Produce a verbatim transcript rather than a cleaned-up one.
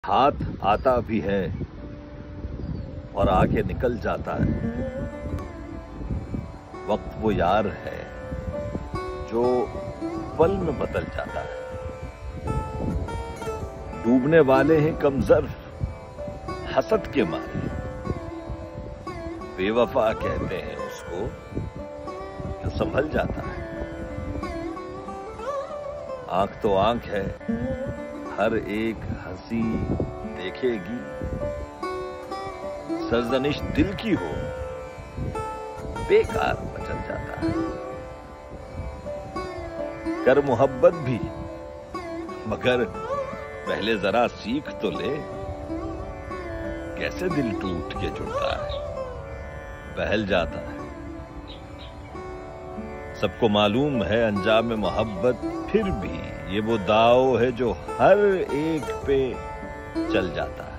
हाथ आता भी है और आके निकल जाता है। वक्त वो यार है जो पल में बदल जाता है। डूबने वाले हैं कमजोर हसद के मारे, बेवफा कहते हैं उसको जो संभल जाता है। आंख तो आंख है, हर एक हंसी देखेगी। सरजनिश दिल की हो, बेकार मचल जाता है। कर मोहब्बत भी, मगर पहले जरा सीख तो ले, कैसे दिल टूट के जुड़ता है, बहल जाता है। सबको मालूम है अंजाम मोहब्बत, फिर भी ये वो दाव है जो हर एक पे चल जाता है।